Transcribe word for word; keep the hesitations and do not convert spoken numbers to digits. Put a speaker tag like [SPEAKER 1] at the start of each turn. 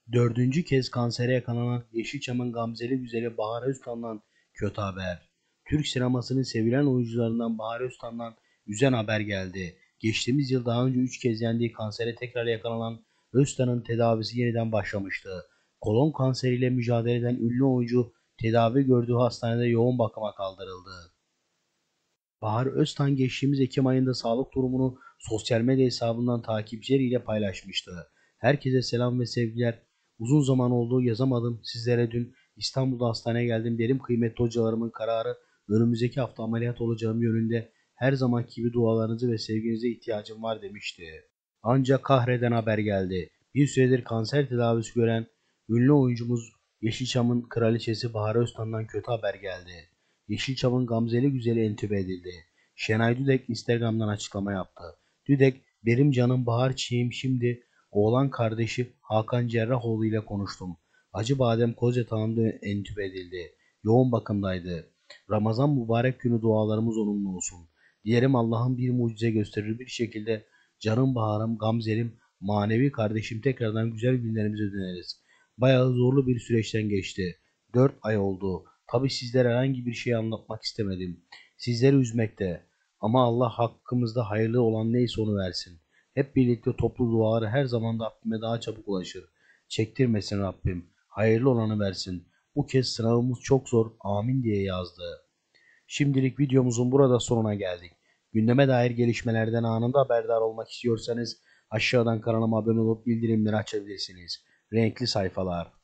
[SPEAKER 1] Dördüncü kez kansere yakalanan Yeşilçam'ın gamzeli güzeli Bahar Öztan'dan kötü haber. Türk sinemasının sevilen oyuncularından Bahar Öztan'dan üzen haber geldi. Geçtiğimiz yıl daha önce üç kez yendiği kansere tekrar yakalanan Öztan'ın tedavisi yeniden başlamıştı. Kolon kanseriyle mücadele eden ünlü oyuncu tedavi gördüğü hastanede yoğun bakıma kaldırıldı. Bahar Öztan geçtiğimiz Ekim ayında sağlık durumunu sosyal medya hesabından takipçileriyle paylaşmıştı. Herkese selam ve sevgiler. Uzun zaman oldu yazamadım. Sizlere dün İstanbul'da hastaneye geldim. Derim kıymetli hocalarımın kararı önümüzdeki hafta ameliyat olacağım yönünde. Her zamanki gibi dualarınızı ve sevginize ihtiyacım var demişti. Ancak kahreden haber geldi. Bir süredir kanser tedavisi gören ünlü oyuncumuz Yeşilçam'ın kraliçesi Bahar Öztan'dan kötü haber geldi. Yeşilçam'ın gamzeli güzeli entübe edildi. Şenay Düdek Instagram'dan açıklama yaptı. Düdek, benim canım Bahar Çiğim şimdi oğlan kardeşi Hakan Cerrahoğlu ile konuştum. Acıbadem Kozyatağı'nda entübe edildi. Yoğun bakımdaydı. Ramazan mübarek günü dualarımız onunla olsun. Dilerim Allah'ın bir mucize gösterir bir şekilde canım Bahar'ım, Gamzelim, manevi kardeşim tekrardan güzel günlerimize döneriz. Bayağı zorlu bir süreçten geçti. Dört ay oldu. Tabi sizlere herhangi bir şey anlatmak istemedim. Sizleri üzmekte. Ama Allah hakkımızda hayırlı olan neyse onu versin. Hep birlikte toplu duaları her zaman Rabbime daha çabuk ulaşır. Çektirmesin Rabbim. Hayırlı olanı versin. Bu kez sınavımız çok zor. Amin diye yazdı. Şimdilik videomuzun burada sonuna geldik. Gündeme dair gelişmelerden anında haberdar olmak istiyorsanız aşağıdan kanalıma abone olup bildirimleri açabilirsiniz. Renkli sayfalar.